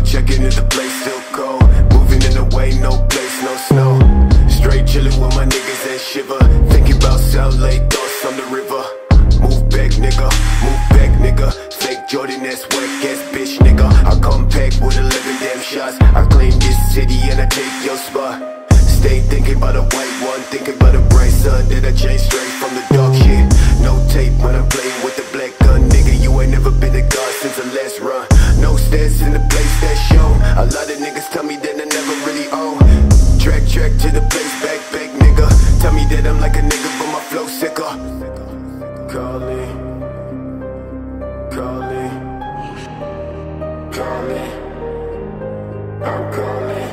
checking if the place still cold. Moving in the way, no place, no snow. Straight chillin' with my niggas and shiver. Thinking about South Lake, thoughts on the river. Move back, nigga, move back, nigga. Fake Jordan, that's whack ass bitch, nigga. I come back with 11 damn shots. I claim this city and I take your spot. Stay thinking about a white one, thinking about a bright sun that I changed straight from the dark shit. No tape when I'm playing with the black gun, nigga. You ain't never been a god since the last run. No stats in the place that show. A lot of niggas tell me that I never really own. Track to the place, back, nigga. Tell me that I'm like a nigga, but my flow sicker. Calling, calling, calling. I'm calling,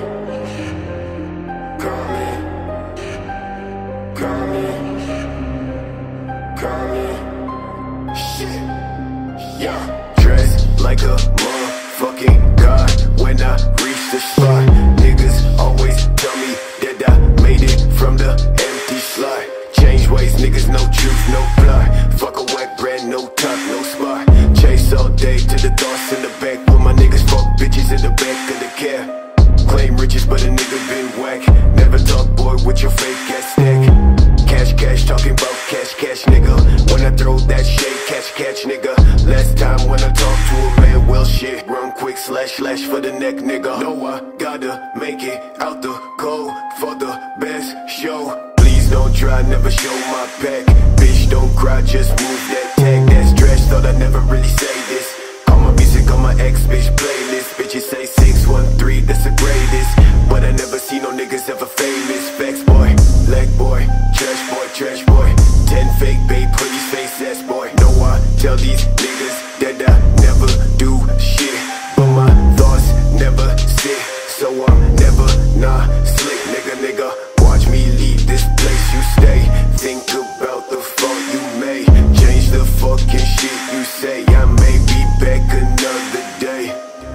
calling, calling, calling. Shit, yeah. Dressed like a motherfucking god when I reach the spot. Niggas always tell me that I made it from the empty slot. Change ways, niggas, no truth, no plot. Fuck a whack brand, no top, no spot. Chase all day to the thoughts in the back. With my niggas, fuck bitches in the back of the cab. Claim riches, but a nigga been whack. Never talk, boy, with your fake ass stack. Cash, talking about cash, nigga. When I throw that shade, catch, nigga. Last time when I talked to a man, well shit. Run quick, slash for the neck, nigga. Know I gotta make it out the cold for the best show. Please don't try, never show my back. Bitch, don't cry, just move that tag. That's trash, thought I'd never really say this. All my music on my ex-bitch playlist. Bitches say 613, that's the greatest. But I never see no niggas ever famous. Facts boy, leg boy, trash boy. 10 fake babe, pretty face ass boy. Know I tell these niggas that I never do shit, but my thoughts never sit. So I'm never not slick, nigga. Watch me leave this place you stay. Think about the fault you made. Change the fucking shit you say. I may be back another day.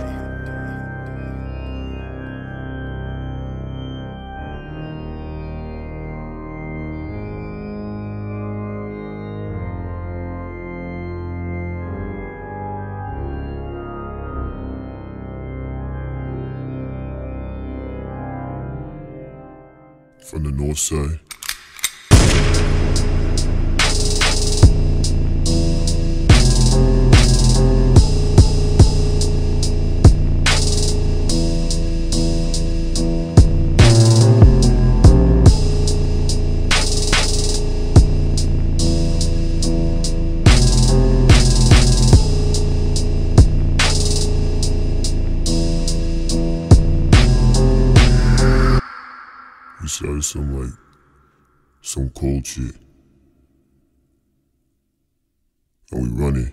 From the north side. We started some cold shit. And we running.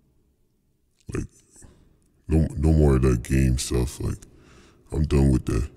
Like, no more of that game stuff. Like, I'm done with that.